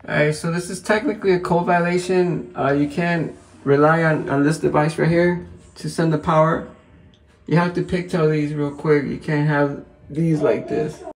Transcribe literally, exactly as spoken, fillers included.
Alright, so this is technically a code violation. Uh, you can't rely on, on this device right here to send the power. You have to pigtail these real quick. You can't have these like this.